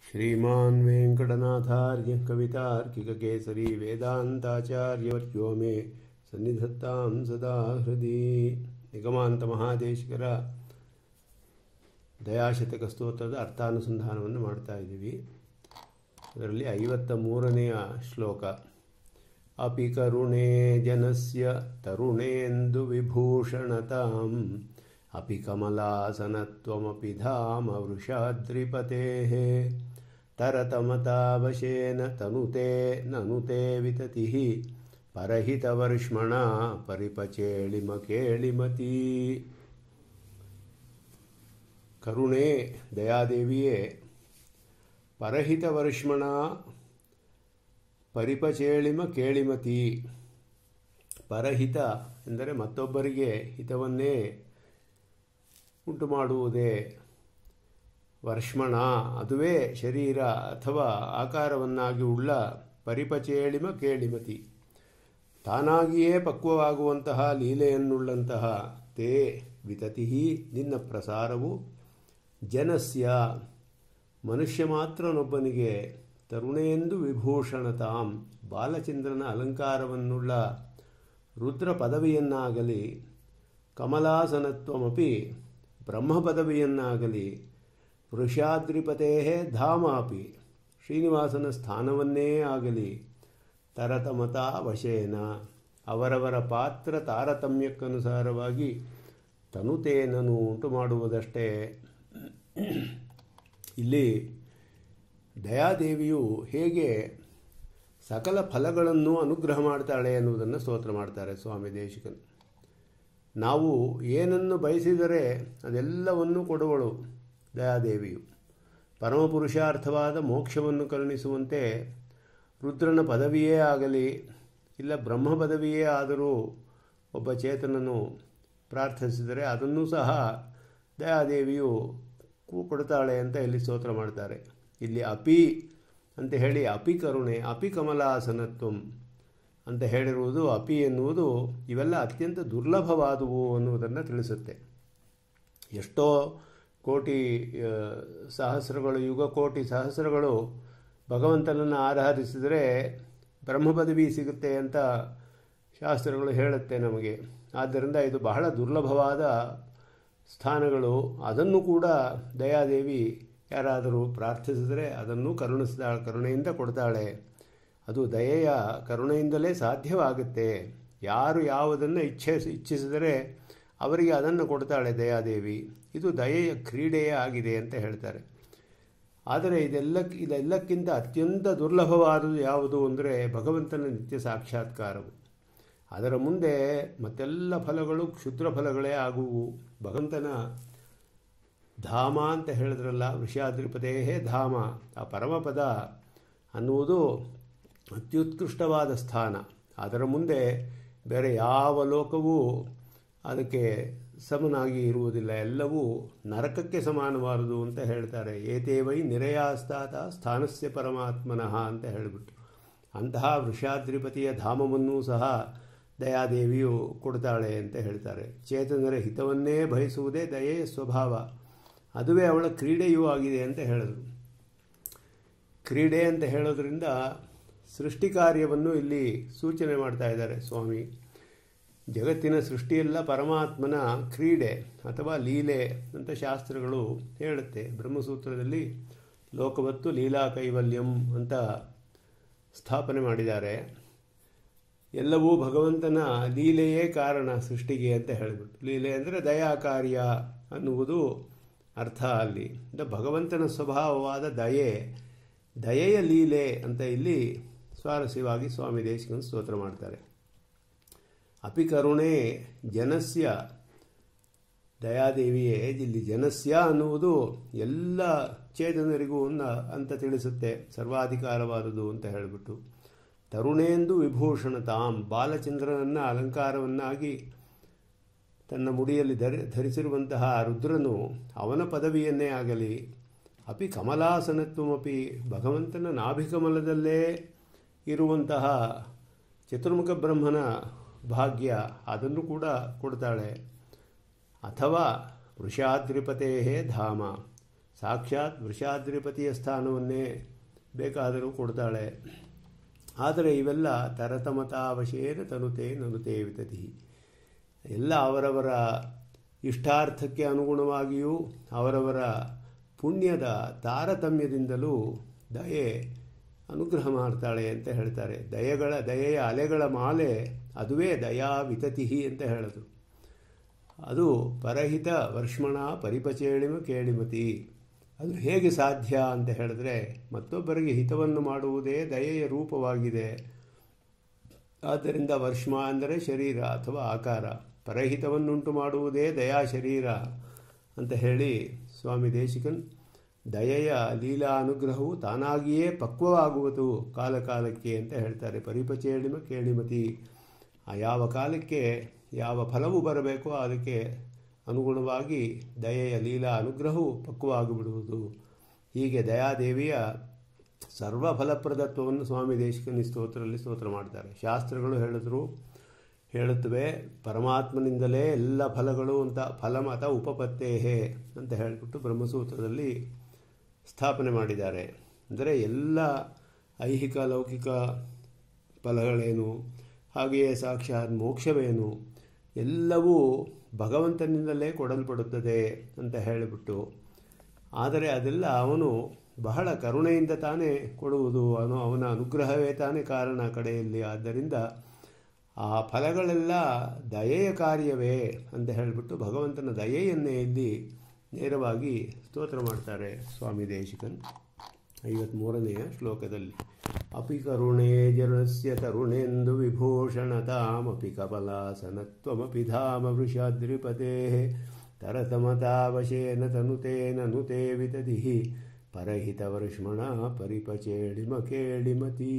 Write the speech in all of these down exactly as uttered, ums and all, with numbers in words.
श्रीमान् वेङ्कटनाथार्य कवितार्किककेसरी वेदान्ताचार्यवर्यो मे सन्निधत्तां सदा हृदि. ನಿಗಮಾಂತ ಮಹಾದೇಶಿಕರ ದಯಾಶತಕ ಸ್ತೋತ್ರದ ಅರ್ಥಾನುಸಂಧಾನವನ್ನು ಮಾಡ್ತಾ ಇದ್ದೀವಿ. ಅದರಲ್ಲಿ ಐವತ್ತ ಮೂರನೆಯ ಶ್ಲೋಕ. ಅಪಿ ಕರುಣೇ ಜನಸ್ಯ ತರುಣೇಂದು ವಿಭೂಷಣತಾಂ ಅಪಿ ಕಮಲಾಸನತ್ವಮಪಿ ಧಾಮ ವೃಷಾದ್ರಿಪತೇಃ ತರತಮತಾವಶೇನ ತನುತೆ ನನುತೆ ವಿತತಿಃ ಪರಹಿತವರ್ಷ್ಮಣ ಪರಿಪಚೇಳಿಮ ಕೇಳಿಮತಿ. ಕರುಣೆ ದಯಾದೇವಿಯೇ, ಪರಹಿತವರ್ಷ್ಮಣ ಪರಿಪಚೇಳಿಮ ಕೇಳಿಮತಿ. ಪರಹಿತ ಎಂದರೆ ಮತ್ತೊಬ್ಬರಿಗೆ ಹಿತವನ್ನೇ ಉಂಟು ಮಾಡುವುದೇ. ವರ್ಷಮಣ ಅದುವೇ ಶರೀರ ಅಥವಾ ಆಕಾರವನ್ನಾಗಿ ಉಳ್ಳ ಪರಿಪಚೇಳಿಮ ಕೇಳಿಮತಿ. ತಾನಾಗಿಯೇ ಪಕ್ವವಾಗುವಂತಹ ಲೀಲೆಯನ್ನುಳ್ಳಂತಹ ತೇ ವಿತತಿ ನಿನ್ನ ಪ್ರಸಾರವು ಜನಸ್ಯ ಮನುಷ್ಯ ಮಾತ್ರನೊಬ್ಬನಿಗೆ ತರುಣೇಂದು ವಿಭೂಷಣತಾಂ ಬಾಲಚಂದ್ರನ ಅಲಂಕಾರವನ್ನುಳ್ಳ ರುದ್ರ ಪದವಿಯನ್ನಾಗಲಿ ಕಮಲಾಸನತ್ವಮಪಿ ಬ್ರಹ್ಮ ಪದವಿಯನ್ನಾಗಲಿ ವೃಷಾದ್ರಿಪತೇ ಧಾಮಾಪಿ ಶ್ರೀನಿವಾಸನ ಸ್ಥಾನವನ್ನೇ ಆಗಲಿ ತರತಮತಾ ವಶೇನ ಅವರವರ ಪಾತ್ರ ತಾರತಮ್ಯಕ್ಕನುಸಾರವಾಗಿ ತನುತೇನನು ಉಂಟು ಮಾಡುವುದಷ್ಟೇ. ಇಲ್ಲಿ ದಯಾದೇವಿಯು ಹೇಗೆ ಸಕಲ ಫಲಗಳನ್ನು ಅನುಗ್ರಹ ಮಾಡ್ತಾಳೆ ಎನ್ನುವುದನ್ನು ಸ್ತೋತ್ರ ಮಾಡ್ತಾರೆ ಸ್ವಾಮಿ ದೇಶಿಕನು. ನಾವು ಏನನ್ನು ಬಯಸಿದರೆ ಅದೆಲ್ಲವನ್ನು ಕೊಡುವಳು ದಯಾದೇವಿಯು. ಪರಮಪುರುಷಾರ್ಥವಾದ ಮೋಕ್ಷವನ್ನು ಕರುಣಿಸುವಂತೆ ರುದ್ರನ ಪದವಿಯೇ ಆಗಲಿ ಇಲ್ಲ ಬ್ರಹ್ಮ ಪದವಿಯೇ ಆದರೂ ಒಬ್ಬ ಚೇತನನು ಪ್ರಾರ್ಥಿಸಿದರೆ ಅದನ್ನೂ ಸಹ ದಯಾದೇವಿಯು ಕೊಡ್ತಾಳೆ ಅಂತ ಇಲ್ಲಿ ಸ್ತೋತ್ರ ಮಾಡ್ತಾರೆ. ಇಲ್ಲಿ ಅಪಿ ಅಂತ ಹೇಳಿ ಅಪಿ ಕರುಣೆ ಅಪಿ ಕಮಲಾಸನತ್ವಂ ಅಂತ ಹೇಳಿರುವುದು, ಅಪಿ ಎನ್ನುವುದು ಇವೆಲ್ಲ ಅತ್ಯಂತ ದುರ್ಲಭವಾದುವು ಅನ್ನುವುದನ್ನು ತಿಳಿಸುತ್ತೆ. ಎಷ್ಟೋ ಕೋಟಿ ಸಹಸ್ರಗಳು ಯುಗ ಕೋಟಿ ಸಹಸ್ರಗಳು ಭಗವಂತನನ್ನು ಆರಾಧಿಸಿದರೆ ಬ್ರಹ್ಮ ಪದವಿ ಸಿಗುತ್ತೆ ಅಂತ ಶಾಸ್ತ್ರಗಳು ಹೇಳುತ್ತೆ ನಮಗೆ. ಆದ್ದರಿಂದ ಇದು ಬಹಳ ದುರ್ಲಭವಾದ ಸ್ಥಾನಗಳು. ಅದನ್ನು ಕೂಡ ದಯಾದೇವಿ ಯಾರಾದರೂ ಪ್ರಾರ್ಥಿಸಿದರೆ ಅದನ್ನು ಕರುಣಿಸಿದ ಕರುಣೆಯಿಂದ ಕೊಡ್ತಾಳೆ. ಅದು ದಯೆಯ ಕರುಣೆಯಿಂದಲೇ ಸಾಧ್ಯವಾಗುತ್ತೆ. ಯಾರು ಯಾವುದನ್ನು ಇಚ್ಛಿಸಿ ಇಚ್ಛಿಸಿದರೆ ಅವರಿಗೆ ಅದನ್ನು ಕೊಡ್ತಾಳೆ ದಯಾದೇವಿ. ಇದು ದಯೆಯ ಕ್ರೀಡೆಯೇ ಆಗಿದೆ ಅಂತ ಹೇಳ್ತಾರೆ. ಆದರೆ ಇದೆಲ್ಲ ಇದೆಲ್ಲಕ್ಕಿಂತ ಅತ್ಯಂತ ದುರ್ಲಭವಾದುದು ಯಾವುದು ಅಂದರೆ ಭಗವಂತನ ನಿತ್ಯ ಸಾಕ್ಷಾತ್ಕಾರವು. ಅದರ ಮುಂದೆ ಮತ್ತೆಲ್ಲ ಫಲಗಳು ಕ್ಷುದ್ರ ಫಲಗಳೇ ಆಗುವು. ಭಗವಂತನ ಧಾಮ ಅಂತ ಹೇಳಿದ್ರಲ್ಲ, ವೃಷಾದ್ರಿಪದೇ ಧಾಮ, ಆ ಪರಮಪದ ಅನ್ನುವುದು ಅತ್ಯುತ್ಕೃಷ್ಟವಾದ ಸ್ಥಾನ. ಅದರ ಮುಂದೆ ಬೇರೆ ಯಾವ ಲೋಕವೂ ಅದಕ್ಕೆ ಸಮನಾಗಿ ಇರುವುದಿಲ್ಲ. ಎಲ್ಲವೂ ನರಕಕ್ಕೆ ಸಮಾನವಾದುದು ಅಂತ ಹೇಳ್ತಾರೆ. ಏತೇವೈ ನಿರಯಾಸ್ತಾತ ಸ್ಥಾನಸ್ಯ ಪರಮಾತ್ಮನಃ ಅಂತ ಹೇಳಿಬಿಟ್ಟು ಅಂತಹ ವೃಷಾದ್ರಿಪತಿಯ ಧಾಮವನ್ನೂ ಸಹ ದಯಾದೇವಿಯು ಕೊಡ್ತಾಳೆ ಅಂತ ಹೇಳ್ತಾರೆ. ಚೇತನರ ಹಿತವನ್ನೇ ಬಯಸುವುದೇ ದಯೆಯ ಸ್ವಭಾವ. ಅದುವೇ ಅವಳ ಕ್ರೀಡೆಯೂ ಆಗಿದೆ ಅಂತ ಹೇಳಿದರು. ಕ್ರೀಡೆ ಅಂತ ಹೇಳೋದ್ರಿಂದ ಸೃಷ್ಟಿ ಕಾರ್ಯವನ್ನು ಇಲ್ಲಿ ಸೂಚನೆ ಮಾಡ್ತಾ ಇದ್ದಾರೆ ಸ್ವಾಮಿ. ಜಗತ್ತಿನ ಸೃಷ್ಟಿಯೆಲ್ಲ ಪರಮಾತ್ಮನ ಕ್ರೀಡೆ ಅಥವಾ ಲೀಲೆ ಅಂತ ಶಾಸ್ತ್ರಗಳು ಹೇಳುತ್ತೆ. ಬ್ರಹ್ಮಸೂತ್ರದಲ್ಲಿ ಲೋಕವತ್ತು ಲೀಲಾ ಕೈವಲ್ಯಂ ಅಂತ ಸ್ಥಾಪನೆ ಮಾಡಿದ್ದಾರೆ. ಎಲ್ಲವೂ ಭಗವಂತನ ಲೀಲೆಯೇ ಕಾರಣ ಸೃಷ್ಟಿಗೆ ಅಂತ ಹೇಳಿಬಿಟ್ಟು. ಲೀಲೆ ಅಂದರೆ ದಯಾ ಕಾರ್ಯ ಅನ್ನುವುದು ಅರ್ಥ ಅಲ್ಲಿ. ಭಗವಂತನ ಸ್ವಭಾವವಾದ ದಯೆ, ದಯೆಯ ಲೀಲೆ ಅಂತ ಇಲ್ಲಿ ಸ್ವಾರಸ್ಯವಾಗಿ ಸ್ವಾಮಿ ದೇಶಿಕನು ಸ್ತೋತ್ರ ಮಾಡ್ತಾರೆ. ಅಪಿ ಕರುಣೆ ಜನಸ್ಯ ದಯಾದೇವಿಯೇ, ಇಲ್ಲಿ ಜನಸ್ಯ ಅನ್ನುವುದು ಎಲ್ಲ ಚೇತನರಿಗೂ ಅಂತ ತಿಳಿಸುತ್ತೆ, ಸರ್ವಾಧಿಕಾರವಾದುದು ಅಂತ ಹೇಳಿಬಿಟ್ಟು. ತರುಣೇಂದು ವಿಭೂಷಣತಾಂ ಬಾಲಚಂದ್ರನನ್ನು ಅಲಂಕಾರವನ್ನಾಗಿ ತನ್ನ ಮುಡಿಯಲ್ಲಿ ಧರಿ ಧರಿಸಿರುವಂತಹ ರುದ್ರನು ಅವನ ಪದವಿಯನ್ನೇ ಆಗಲಿ. ಅಪಿ ಕಮಲಾಸನತ್ವಮಪಿ ಭಗವಂತನ ನಾಭಿಕಮಲದಲ್ಲೇ ಇರುವಂತಹ ಚತುರ್ಮುಖ ಬ್ರಹ್ಮನ ಭಾಗ್ಯ ಅದನ್ನು ಕೂಡ ಕೊಡ್ತಾಳೆ. ಅಥವಾ ವೃಷಾದ್ರಿಪತೇ ಧಾಮ ಸಾಕ್ಷಾತ್ ವೃಷಾದ್ರಿಪತಿಯ ಸ್ಥಾನವನ್ನೇ ಬೇಕಾದರೂ ಕೊಡ್ತಾಳೆ. ಆದರೆ ಇವೆಲ್ಲ ತರತಮತಾವಶೇನ ತನುತೆ ನನುತೆ ವಿತತಿ, ಎಲ್ಲ ಅವರವರ ಇಷ್ಟಾರ್ಥಕ್ಕೆ ಅನುಗುಣವಾಗಿಯೂ ಅವರವರ ಪುಣ್ಯದ ತಾರತಮ್ಯದಿಂದಲೂ ದಯೆ ಅನುಗ್ರಹ ಮಾಡ್ತಾಳೆ ಅಂತ ಹೇಳ್ತಾರೆ. ದಯೆಗಳ ದಯೆಯ ಅಲೆಗಳ ಮಾಲೆ ಅದುವೇ ದಯಾ ವಿತತಿ ಅಂತ ಹೇಳೋದು. ಅದು ಪರಹಿತ ವರ್ಷಮಣ ಪರಿಪಚೇಳಿಮ ಕೇಳಿಮತಿ. ಅದು ಹೇಗೆ ಸಾಧ್ಯ ಅಂತ ಹೇಳಿದ್ರೆ, ಮತ್ತೊಬ್ಬರಿಗೆ ಹಿತವನ್ನು ಮಾಡುವುದೇ ದಯೆಯ ರೂಪವಾಗಿದೆ. ಆದ್ದರಿಂದ ವರ್ಷಮ ಅಂದರೆ ಶರೀರ ಅಥವಾ ಆಕಾರ, ಪರಹಿತವನ್ನುಂಟು ಮಾಡುವುದೇ ದಯಾ ಶರೀರ ಅಂತ ಹೇಳಿ ಸ್ವಾಮಿ ದೇಶಿಕನ್ ದಯೆಯ ಲೀಲಾ ಅನುಗ್ರಹವು ತಾನಾಗಿಯೇ ಪಕ್ವವಾಗುವುದು ಕಾಲಕಾಲಕ್ಕೆ ಅಂತ ಹೇಳ್ತಾರೆ. ಪರಿಪಚೇಳಿಮ ಕೇಳಿಮತಿ, ಆ ಯಾವ ಕಾಲಕ್ಕೆ ಯಾವ ಫಲವು ಬರಬೇಕೋ ಅದಕ್ಕೆ ಅನುಗುಣವಾಗಿ ದಯೆಯ ಲೀಲಾ ಅನುಗ್ರಹವು ಪಕ್ವವಾಗಿಬಿಡುವುದು. ಹೀಗೆ ದಯಾದೇವಿಯ ಸರ್ವ ಫಲಪ್ರದತ್ವವನ್ನು ಸ್ವಾಮಿ ದೇಶಿಕನ ಸ್ತೋತ್ರದಲ್ಲಿ ಸ್ತೋತ್ರ ಮಾಡ್ತಾರೆ. ಶಾಸ್ತ್ರಗಳು ಹೇಳಿದ್ರು ಹೇಳುತ್ತವೆ, ಪರಮಾತ್ಮನಿಂದಲೇ ಎಲ್ಲ ಫಲಗಳು ಅಂತ ಫಲಮತ ಉಪಪತ್ತೇಹೇ ಅಂತ ಹೇಳಿಬಿಟ್ಟು ಬ್ರಹ್ಮಸೂತ್ರದಲ್ಲಿ ಸ್ಥಾಪನೆ ಮಾಡಿದ್ದಾರೆ. ಅಂದರೆ ಎಲ್ಲ ಐಹಿಕ ಲೌಕಿಕ ಫಲಗಳೇನು, ಹಾಗೆಯೇ ಸಾಕ್ಷಾತ್ ಮೋಕ್ಷವೇನು, ಎಲ್ಲವೂ ಭಗವಂತನಿಂದಲೇ ಕೊಡಲ್ಪಡುತ್ತದೆ ಅಂತ ಹೇಳಿಬಿಟ್ಟು, ಆದರೆ ಅದೆಲ್ಲ ಅವನು ಬಹಳ ಕರುಣೆಯಿಂದ ತಾನೇ ಕೊಡುವುದು, ಅವನು ಅವನ ಅನುಗ್ರಹವೇ ತಾನೇ ಕಾರಣ ಕಡೆಯಲ್ಲಿ. ಆದ್ದರಿಂದ ಆ ಫಲಗಳೆಲ್ಲ ದಯೆಯ ಕಾರ್ಯವೇ ಅಂತ ಹೇಳಿಬಿಟ್ಟು ಭಗವಂತನ ದಯೆಯನ್ನೇ ಇಲ್ಲಿ ನೇರವಾಗಿ ಸ್ತೋತ್ರ ಮಾಡ್ತಾರೆ ಸ್ವಾಮಿ ದೇಶಿಕನ್ ಐವತ್ಮೂರನೆಯ ಶ್ಲೋಕದಲ್ಲಿ. ಅಪಿ ಕರುಣೇ ಜನಸ್ಯ ತರುಣೇಂದು ವಿಭೂಷಣತಾಮಪಿ ಕಮಲಾಸನತ್ವಮಪಿ ಧಾಮ ವೃಷಾದ್ರಿಪತೆ ತರತಮತಾವಶೇನ ತನುತೆ ನನುತೆ ವಿತತಿ ಪರಹಿತವರ್ಷ್ಮಣ ಪರಿಪಚೇಳಿಮ ಕೇಳಿಮತಿ.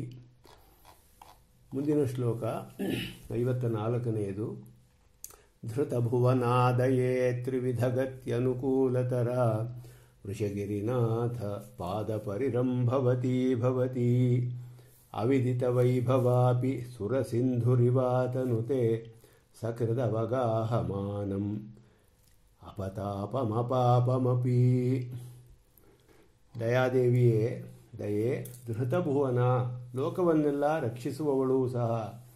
ಮುಂದಿನ ಶ್ಲೋಕ ಐವತ್ತ ನಾಲ್ಕನೆಯದು. ಧೃತಭುವನಾದಯೇ ತ್ರಿವಿಧಗತ್ಯನುಕೂಲತರ ವೃಷಗಿರಿನಾಥ ಪಾದಪರಿರಂಭವತಿ ಭವತಿ ಅವಿದಿತವೈಭವಾಪಿ ಸುರಸಿಂಧುರಿವಾತನುತೆ ಸಕೃದವಗಾಹಮಾನಂ ಅಪತಾಪಮಪಾಪಮಪಿ. ದಯಾದೇವಿಯೇ ದಯೆ, ಧೃತಭುವನ ಲೋಕವನ್ನೆಲ್ಲ ರಕ್ಷಿಸುವವಳೂ ಸಹ,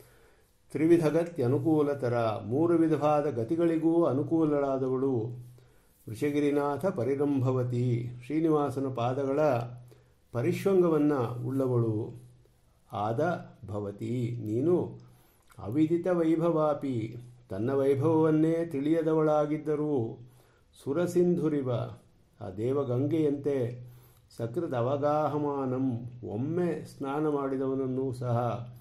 ತ್ರಿವಿಧಗತ್ಯನುಕೂಲತರ ಮೂರು ವಿಧವಾದ ಗತಿಗಳಿಗೂ ಅನುಕೂಲಳಾದವಳು, ವೃಷಗಿರಿನಾಥ ಪರಿರಂಭವತಿ ಶ್ರೀನಿವಾಸನ ಪಾದಗಳ ಪರಿಶ್ವಂಗವನ್ನು ಉಳ್ಳವಳು ಆದ ಭವತಿ ನೀನು, ಅವಿದಿತ ವೈಭವಾಪಿ ತನ್ನ ವೈಭವವನ್ನೇ ತಿಳಿಯದವಳಾಗಿದ್ದರೂ, ಸುರಸಿಂಧುರಿವ ಆ ದೇವಗಂಗೆಯಂತೆ, ಸಕೃದ್ ಅವಗಾಹಮಾನಂ ಒಮ್ಮೆ ಸ್ನಾನ ಮಾಡಿದವನನ್ನೂ ಸಹ,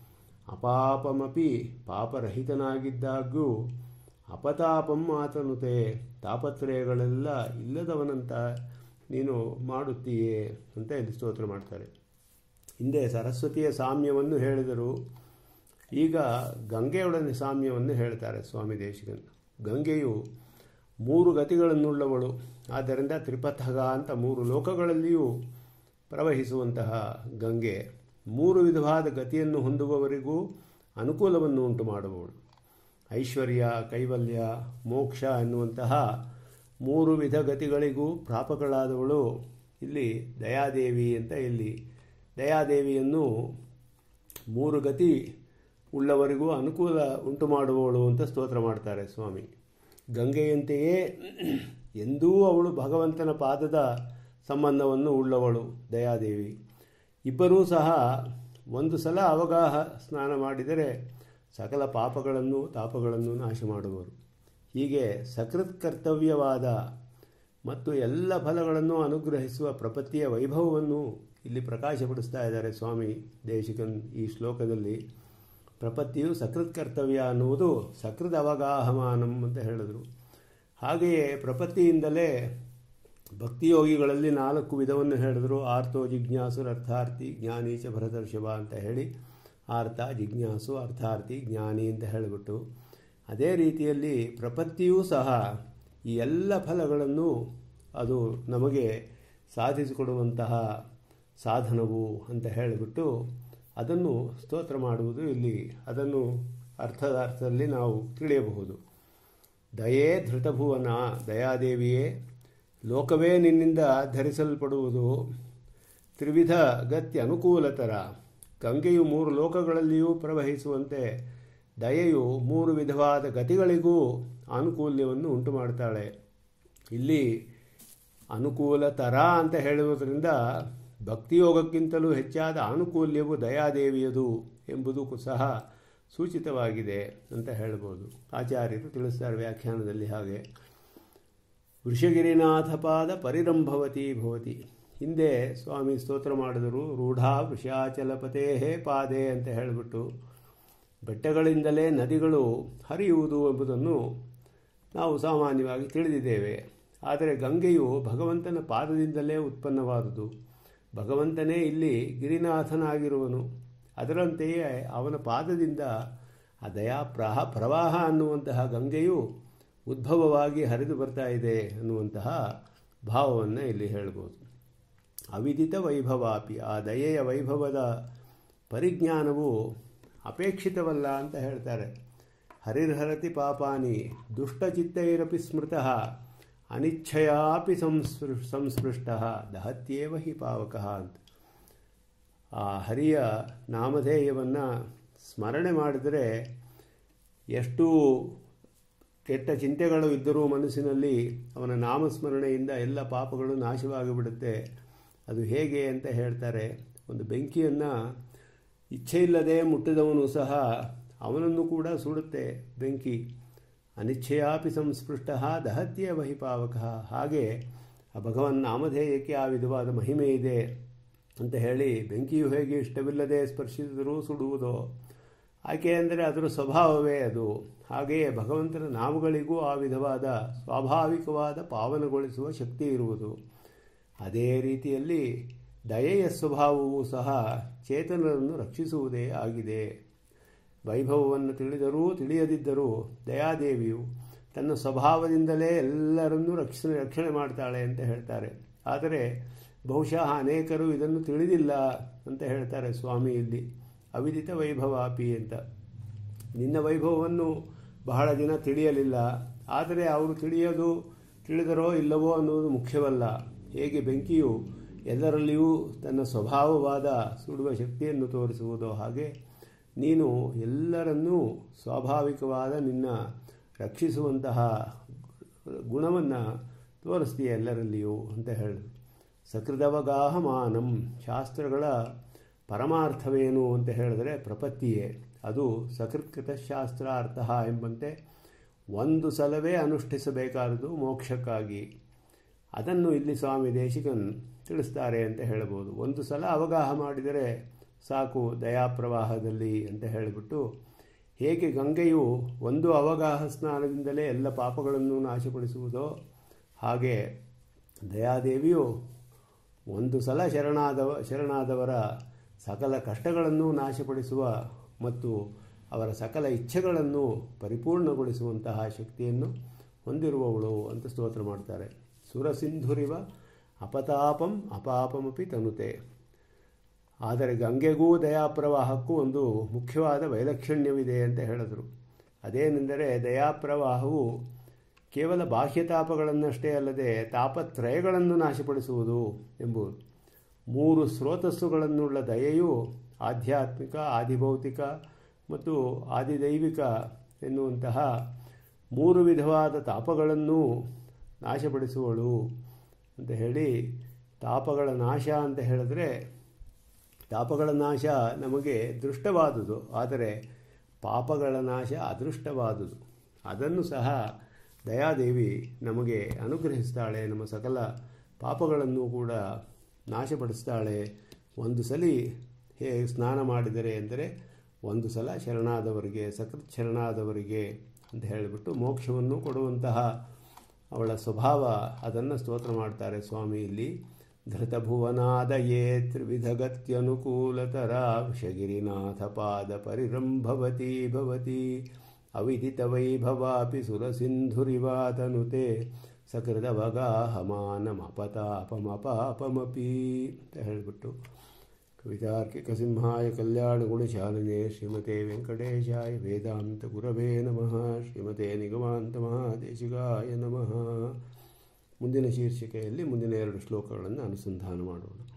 ಅಪಾಪಮಪಿ ಪಾಪರಹಿತನಾಗಿದ್ದಾಗ್ಯೂ, ಅಪತಾಪಂ ಆತನುತೆ ತಾಪತ್ರಯಗಳೆಲ್ಲ ಇಲ್ಲದವನಂತ ನೀನು ಮಾಡುತ್ತೀಯೇ ಅಂತ ಇಲ್ಲಿ ಸ್ತೋತ್ರ ಮಾಡ್ತಾರೆ. ಹಿಂದೆ ಸರಸ್ವತಿಯ ಸಾಮ್ಯವನ್ನು ಹೇಳಿದರು, ಈಗ ಗಂಗೆಯೊಡನೆ ಸಾಮ್ಯವನ್ನು ಹೇಳ್ತಾರೆ ಸ್ವಾಮಿ ದೇಶಿಕನ್. ಗಂಗೆಯು ಮೂರು ಗತಿಗಳನ್ನುಳ್ಳವಳು, ಆದ್ದರಿಂದ ತ್ರಿಪಥಗ ಅಂತ ಮೂರು ಲೋಕಗಳಲ್ಲಿಯೂ ಪ್ರವಹಿಸುವಂತಹ ಗಂಗೆ ಮೂರು ವಿಧವಾದ ಗತಿಯನ್ನು ಹೊಂದುವವರಿಗೂ ಅನುಕೂಲವನ್ನು ಉಂಟು ಮಾಡುವವಳು. ಐಶ್ವರ್ಯ, ಕೈವಲ್ಯ, ಮೋಕ್ಷ ಎನ್ನುವಂತಹ ಮೂರು ವಿಧ ಗತಿಗಳಿಗೂ ಪ್ರಾಪಕಳಾದವಳು ಇಲ್ಲಿ ದಯಾದೇವಿ ಅಂತ ಇಲ್ಲಿ ದಯಾದೇವಿಯನ್ನು ಮೂರು ಗತಿ ಉಳ್ಳವರಿಗೂ ಅನುಕೂಲ ಉಂಟು ಮಾಡುವವಳು ಅಂತ ಸ್ತೋತ್ರ ಮಾಡ್ತಾರೆ ಸ್ವಾಮಿ. ಗಂಗೆಯಂತೆಯೇ ಎಂದೂ ಅವಳು ಭಗವಂತನ ಪಾದದ ಸಂಬಂಧವನ್ನು ಉಳ್ಳವಳು ದಯಾದೇವಿ. ಇಬ್ಬರೂ ಸಹ ಒಂದು ಸಲ ಅವಗಾಹ ಸ್ನಾನ ಮಾಡಿದರೆ ಸಕಲ ಪಾಪಗಳನ್ನು ತಾಪಗಳನ್ನು ನಾಶ ಮಾಡುವರು. ಹೀಗೆ ಸಕೃತ್ ಕರ್ತವ್ಯವಾದ ಮತ್ತು ಎಲ್ಲ ಫಲಗಳನ್ನು ಅನುಗ್ರಹಿಸುವ ಪ್ರಪತ್ತಿಯ ವೈಭವವನ್ನು ಇಲ್ಲಿ ಪ್ರಕಾಶಪಡಿಸ್ತಾ ಇದ್ದಾರೆ ಸ್ವಾಮಿ ದೇಶಿಕನ್ ಈ ಶ್ಲೋಕದಲ್ಲಿ. ಪ್ರಪತ್ತಿಯು ಸಕೃತ್ ಕರ್ತವ್ಯ ಅನ್ನುವುದು ಸಕೃದ್ ಅವಗಾಹಮಾನಂ ಅಂತ ಹೇಳಿದರು. ಹಾಗೆಯೇ ಪ್ರಪತ್ತಿಯಿಂದಲೇ ಭಕ್ತಿಯೋಗಿಗಳಲ್ಲಿ ನಾಲ್ಕು ವಿಧವನ್ನು ಹೇಳಿದರು. ಆರ್ತೋ ಜಿಜ್ಞಾಸು ಅರ್ಥಾರ್ಥಿ ಜ್ಞಾನೀಚ ಭರತರ್ಷಭ ಅಂತ ಹೇಳಿ ಆರ್ತ, ಜಿಜ್ಞಾಸು, ಅರ್ಥಾರ್ಥಿ, ಜ್ಞಾನಿ ಅಂತ ಹೇಳಿಬಿಟ್ಟು, ಅದೇ ರೀತಿಯಲ್ಲಿ ಪ್ರಪತ್ತಿಯೂ ಸಹ ಈ ಎಲ್ಲ ಫಲಗಳನ್ನು ಅದು ನಮಗೆ ಸಾಧಿಸಿಕೊಡುವಂತಹ ಸಾಧನವು ಅಂತ ಹೇಳಿಬಿಟ್ಟು ಅದನ್ನು ಸ್ತೋತ್ರ ಮಾಡುವುದು ಇಲ್ಲಿ ಅದನ್ನು ಅರ್ಥದ ಅರ್ಥದಲ್ಲಿ ನಾವು ತಿಳಿಯಬಹುದು. ದಯೇ ಧೃತಭುವನ, ದಯಾದೇವಿಯೇ ಲೋಕವೇ ನಿನ್ನಿಂದ ಧರಿಸಲ್ಪಡುವುದು. ತ್ರಿವಿಧ ಗತ್ಯ ಅನುಕೂಲತರ. ಗಂಗೆಯು ಮೂರು ಲೋಕಗಳಲ್ಲಿಯೂ ಪ್ರವಹಿಸುವಂತೆ ದಯೆಯು ಮೂರು ವಿಧವಾದ ಗತಿಗಳಿಗೂ ಆನುಕೂಲ್ಯವನ್ನು ಉಂಟು ಮಾಡ್ತಾಳೆ. ಇಲ್ಲಿ ಅನುಕೂಲತರ ಅಂತ ಹೇಳುವುದರಿಂದ ಭಕ್ತಿಯೋಗಕ್ಕಿಂತಲೂ ಹೆಚ್ಚಾದ ಆನುಕೂಲ್ಯವು ದಯಾದೇವಿಯದು ಎಂಬುದು ಸಹ ಸೂಚಿತವಾಗಿದೆ ಅಂತ ಹೇಳ್ಬೋದು. ಆಚಾರ್ಯರು ತಿಳಿಸ್ತಾರೆ ವ್ಯಾಖ್ಯಾನದಲ್ಲಿ ಹಾಗೆ. ವೃಷಗಿರಿನಾಥಪಾದ ಪರಿರಂಭವತಿ ಭವತಿ. ಹಿಂದೆ ಸ್ವಾಮಿ ಸ್ತೋತ್ರ ಮಾಡಿದರು. ರೂಢಾ ವೃಷಾಚಲಪತೇ ಪಾದೆ ಅಂತ ಹೇಳಿಬಿಟ್ಟು ಬೆಟ್ಟಗಳಿಂದಲೇ ನದಿಗಳು ಹರಿಯುವುದು ಎಂಬುದನ್ನು ನಾವು ಸಾಮಾನ್ಯವಾಗಿ ತಿಳಿದಿದ್ದೇವೆ. ಆದರೆ ಗಂಗೆಯು ಭಗವಂತನ ಪಾದದಿಂದಲೇ ಉತ್ಪನ್ನವಾದುದು. ಭಗವಂತನೇ ಇಲ್ಲಿ ಗಿರಿನಾಥನಾಗಿರುವನು. ಅದರಂತೆಯೇ ಅವನ ಪಾದದಿಂದ ಆ ದಯಾ ಪ್ರಹ ಪ್ರವಾಹ ಅನ್ನುವಂತಹ ಗಂಗೆಯು ಉದ್ಭವವಾಗಿ ಹರಿದು ಬರ್ತಾ ಇದೆ ಅನ್ನುವಂತಹ ಭಾವವನ್ನು ಇಲ್ಲಿ ಹೇಳ್ಬೋದು. ಅವಿದಿತ ವೈಭವಾಪಿ. ಆ ದಯೆಯ ವೈಭವದ ಪರಿಜ್ಞಾನವು ಅಪೇಕ್ಷಿತವಲ್ಲ ಅಂತ ಹೇಳ್ತಾರೆ. ಹರಿರ್ಹರತಿ ಪಾಪಾನಿ ದುಷ್ಟಚಿತ್ತೈರಪಿ ಸ್ಮೃತಃ ಅನಿಚ್ಛಯಾಪಿ ಸಂಸ್ಪೃ ಸಂಸ್ಪೃಷ್ಟಃ ದಹತ್ಯೇವ ಹಿ ಪಾವಕಃ ಅಂತ. ಆ ಹರಿಯ ನಾಮಧೇಯವನ್ನು ಸ್ಮರಣೆ ಮಾಡಿದರೆ ಎಷ್ಟು ಕೆಟ್ಟ ಚಿಂತೆಗಳು ಇದ್ದರೂ ಮನಸ್ಸಿನಲ್ಲಿ ಅವನ ನಾಮಸ್ಮರಣೆಯಿಂದ ಎಲ್ಲ ಪಾಪಗಳು ನಾಶವಾಗಿಬಿಡುತ್ತೆ. ಅದು ಹೇಗೆ ಅಂತ ಹೇಳ್ತಾರೆ. ಒಂದು ಬೆಂಕಿಯನ್ನು ಇಚ್ಛೆಯಿಲ್ಲದೆ ಮುಟ್ಟಿದವನು ಸಹ ಅವನನ್ನು ಕೂಡ ಸುಡುತ್ತೆ ಬೆಂಕಿ. ಅನಿಚ್ಛೆಯಾಪಿ ಸಂಸ್ಪೃಷ್ಟ ದಹತ್ಯೇ ವಹಿ ಪಾವಕಃ. ಹಾಗೆ ಆ ಭಗವನ್ ನಾಮಧೇಯಕ್ಕೆ ಆ ವಿಧವಾದ ಮಹಿಮೆ ಇದೆ ಅಂತ ಹೇಳಿ ಬೆಂಕಿಯು ಹೇಗೆ ಇಷ್ಟವಿಲ್ಲದೆ ಸ್ಪರ್ಶಿಸಿದರೂ ಸುಡುವುದೋ ಆಕೆ ಅಂದರೆ ಅದರ ಸ್ವಭಾವವೇ ಅದು. ಹಾಗೆಯೇ ಭಗವಂತನ ನಾಮಗಳಿಗೂ ಆ ವಿಧವಾದ ಸ್ವಾಭಾವಿಕವಾದ ಪಾವನಗೊಳಿಸುವ ಶಕ್ತಿ ಇರುವುದು. ಅದೇ ರೀತಿಯಲ್ಲಿ ದಯೆಯ ಸ್ವಭಾವವೂ ಸಹ ಚೇತನರನ್ನು ರಕ್ಷಿಸುವುದೇ ಆಗಿದೆ. ವೈಭವವನ್ನು ತಿಳಿದರೂ ತಿಳಿಯದಿದ್ದರೂ ದಯಾದೇವಿಯು ತನ್ನ ಸ್ವಭಾವದಿಂದಲೇ ಎಲ್ಲರನ್ನೂ ರಕ್ಷಣೆ ರಕ್ಷಣೆ ಮಾಡ್ತಾಳೆ ಅಂತ ಹೇಳ್ತಾರೆ. ಆದರೆ ಬಹುಶಃ ಅನೇಕರು ಇದನ್ನು ತಿಳಿದಿಲ್ಲ ಅಂತ ಹೇಳ್ತಾರೆ ಸ್ವಾಮಿ ಇಲ್ಲಿ. ಅವಿದಿತ ವೈಭವಾಪಿ ಅಂತ. ನಿನ್ನ ವೈಭವವನ್ನು ಬಹಳ ದಿನ ತಿಳಿಯಲಿಲ್ಲ. ಆದರೆ ಅವರು ತಿಳಿಯೋದು ತಿಳಿದರೋ ಇಲ್ಲವೋ ಅನ್ನೋದು ಮುಖ್ಯವಲ್ಲ. ಹೇಗೆ ಬೆಂಕಿಯು ಎಲ್ಲರಲ್ಲಿಯೂ ತನ್ನ ಸ್ವಭಾವವಾದ ಸುಡುವ ಶಕ್ತಿಯನ್ನು ತೋರಿಸುವುದೋ ಹಾಗೆ ನೀನು ಎಲ್ಲರನ್ನೂ ಸ್ವಾಭಾವಿಕವಾದ ನಿನ್ನ ರಕ್ಷಿಸುವಂತಹ ಗುಣವನ್ನು ತೋರಿಸ್ತೀಯ ಎಲ್ಲರಲ್ಲಿಯೂ ಅಂತ ಹೇಳಿ. ಸಕೃದವಗಾಹಮಾನಂ. ಶಾಸ್ತ್ರಗಳ ಪರಮಾರ್ಥವೇನು ಅಂತ ಹೇಳಿದ್ರೆ ಪ್ರಪತ್ತಿಯೇ. ಅದು ಸಕೃತ್ಕೃತ ಶಾಸ್ತ್ರಾರ್ಥ ಎಂಬಂತೆ ಒಂದು ಸಲವೇ ಅನುಷ್ಠಿಸಬೇಕಾದುದು ಮೋಕ್ಷಕ್ಕಾಗಿ. ಅದನ್ನು ಇಲ್ಲಿ ಸ್ವಾಮಿ ದೇಶಿಕನ್ ತಿಳಿಸ್ತಾರೆ ಅಂತ ಹೇಳ್ಬೋದು. ಒಂದು ಸಲ ಅವಗಾಹ ಮಾಡಿದರೆ ಸಾಕು ದಯಾಪ್ರವಾಹದಲ್ಲಿ ಅಂತ ಹೇಳಿಬಿಟ್ಟು, ಹೇಗೆ ಗಂಗೆಯು ಒಂದು ಅವಗಾಹ ಸ್ನಾನದಿಂದಲೇ ಎಲ್ಲ ಪಾಪಗಳನ್ನು ನಾಶಪಡಿಸುವುದೋ ಹಾಗೆ ದಯಾದೇವಿಯು ಒಂದು ಸಲ ಶರಣಾದವ ಶರಣಾದವರ ಸಕಲ ಕಷ್ಟಗಳನ್ನು ನಾಶಪಡಿಸುವ ಮತ್ತು ಅವರ ಸಕಲ ಇಚ್ಛೆಗಳನ್ನು ಪರಿಪೂರ್ಣಗೊಳಿಸುವಂತಹ ಶಕ್ತಿಯನ್ನು ಹೊಂದಿರುವವಳು ಅಂತ ಸ್ತೋತ್ರ ಮಾಡ್ತಾರೆ. ಸುರಸಿಂಧುರಿವ ಅಪತಾಪಂ ಅಪಾಪಮಪಿ ತನುತೆ. ಆದರೆ ಗಂಗೆಗೂ ದಯಾಪ್ರವಾಹಕ್ಕೂ ಒಂದು ಮುಖ್ಯವಾದ ವೈಲಕ್ಷಣ್ಯವಿದೆ ಅಂತ ಹೇಳಿದರು. ಅದೇನೆಂದರೆ ದಯಾಪ್ರವಾಹವು ಕೇವಲ ಬಾಹ್ಯತಾಪಗಳನ್ನಷ್ಟೇ ಅಲ್ಲದೆ ತಾಪತ್ರಯಗಳನ್ನು ನಾಶಪಡಿಸುವುದು ಎಂಬುದು. ಮೂರು ಸ್ರೋತಸ್ಸುಗಳನ್ನುಳ್ಳ ದಯೆಯು ಆಧ್ಯಾತ್ಮಿಕ, ಆದಿಭೌತಿಕ ಮತ್ತು ಆದಿದೈವಿಕ ಎನ್ನುವಂತಹ ಮೂರು ವಿಧವಾದ ತಾಪಗಳನ್ನು ನಾಶಪಡಿಸುವಳು ಅಂತ ಹೇಳಿ. ತಾಪಗಳ ನಾಶ ಅಂತ ಹೇಳಿದ್ರೆ ತಾಪಗಳ ನಾಶ ನಮಗೆ ದೃಷ್ಟವಾದುದು, ಆದರೆ ಪಾಪಗಳ ನಾಶ ಅದೃಷ್ಟವಾದುದು. ಅದನ್ನು ಸಹ ದಯಾದೇವಿ ನಮಗೆ ಅನುಗ್ರಹಿಸ್ತಾಳೆ. ನಮ್ಮ ಸಕಲ ಪಾಪಗಳನ್ನು ಕೂಡ ನಾಶಪಡಿಸ್ತಾಳೆ. ಒಂದು ಸಲ ಹೇಗೆ ಸ್ನಾನ ಮಾಡಿದರೆ ಅಂದರೆ ಒಂದು ಸಲ ಶರಣಾದವರಿಗೆ, ಸಕೃತ್ ಶರಣಾದವರಿಗೆ ಅಂತ ಹೇಳಿಬಿಟ್ಟು ಮೋಕ್ಷವನ್ನು ಕೊಡುವಂತಹ ಅವಳ ಸ್ವಭಾವ, ಅದನ್ನು ಸ್ತೋತ್ರ ಮಾಡ್ತಾರೆ ಸ್ವಾಮಿ ಇಲ್ಲಿ. ಧೃತಭುವನಾದಯೇ ತ್ರಿವಿಧಗತ್ಯನುಕೂಲತರ ವೃಷಗಿರಿನಾಥ ಪಾದ ಪರಿರಂಭವತಿ ಭವತಿ ಅವಿದಿತ ವೈಭವಾಪಿ ಸುರಸಿಂಧುರಿವಾತನುತೆ ಸಕೃದವಗಾಹಮಾನಮಪತಾಪಮಪಾಪಮಪಿ ಅಂತ ಹೇಳಿಬಿಟ್ಟು ಕವಿತಾರ್ಕಿಕ ಸಿಂಹಾಯ ಕಲ್ಯಾಣ ಗುಣಶಾಲಿನೇ ಶ್ರೀಮತೆ ವೆಂಕಟೇಶಾಯ ವೇದಾಂತ ಗುರವೇ ನಮಃ. ಶ್ರೀಮತೆ ನಿಗಮಾಂತ ಮಹಾದೇಶಿಕಾಯ ನಮಃ. ಮುಂದಿನ ಶೀರ್ಷಿಕೆಯಲ್ಲಿ ಮುಂದಿನ ಎರಡು ಶ್ಲೋಕಗಳನ್ನು ಅನುಸಂಧಾನ ಮಾಡೋಣ.